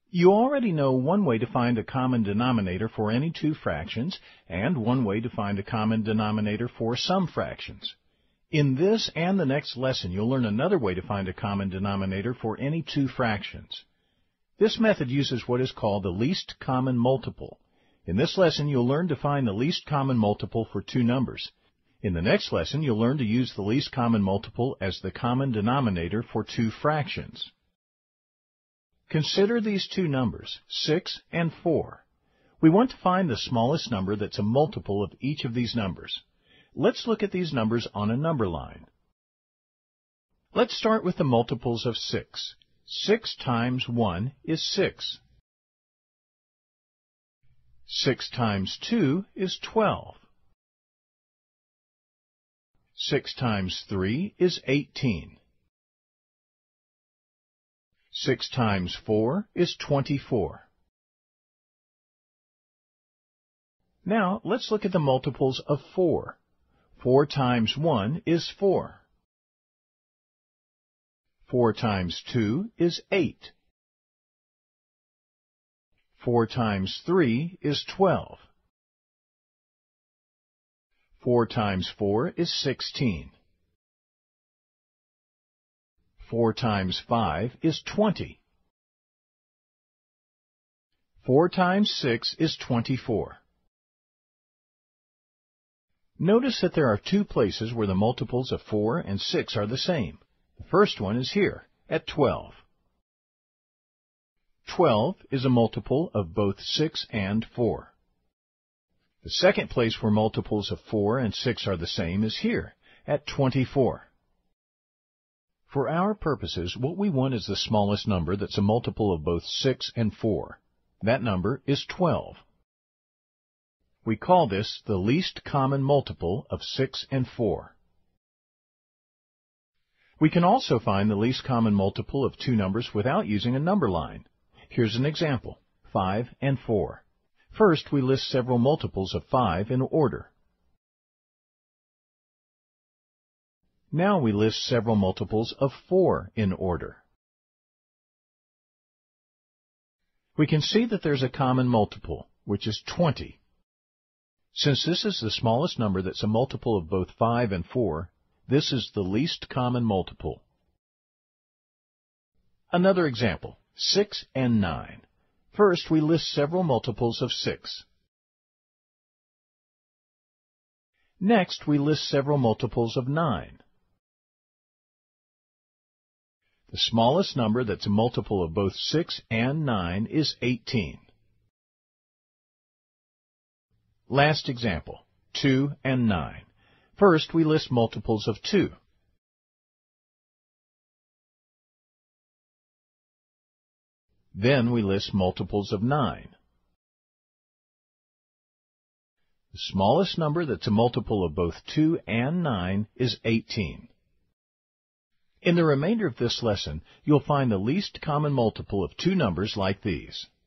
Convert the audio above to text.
You already know one way to find a common denominator for any two fractions and one way to find a common denominator for some fractions. In this and the next lesson, you'll learn another way to find a common denominator for any two fractions. This method uses what is called the least common multiple. In this lesson, you'll learn to find the least common multiple for two numbers. In the next lesson, you'll learn to use the least common multiple as the common denominator for two fractions. Consider these two numbers, 6 and 4. We want to find the smallest number that's a multiple of each of these numbers. Let's look at these numbers on a number line. Let's start with the multiples of 6. 6 times 1 is 6. 6 times 2 is 12. 6 times 3 is 18. 6 times 4 is 24. Now, let's look at the multiples of 4. 4 times 1 is 4. 4 times 2 is 8. 4 times 3 is 12. 4 times 4 is 16. 4 times 5 is 20. 4 times 6 is 24. Notice that there are two places where the multiples of 4 and 6 are the same. The first one is here, at 12. 12 is a multiple of both 6 and 4. The second place where multiples of 4 and 6 are the same is here, at 24. For our purposes, what we want is the smallest number that's a multiple of both 6 and 4. That number is 12. We call this the least common multiple of 6 and 4. We can also find the least common multiple of two numbers without using a number line. Here's an example, 5 and 4. First, we list several multiples of 5 in order. Now we list several multiples of 4 in order. We can see that there's a common multiple, which is 20. Since this is the smallest number that's a multiple of both 5 and 4, this is the least common multiple. Another example, 6 and 9. First, we list several multiples of 6. Next, we list several multiples of 9. The smallest number that's a multiple of both 6 and 9 is 18. Last example, 2 and 9. First, we list multiples of 2. Then we list multiples of 9. The smallest number that's a multiple of both 2 and 9 is 18. In the remainder of this lesson, you'll find the least common multiple of two numbers like these.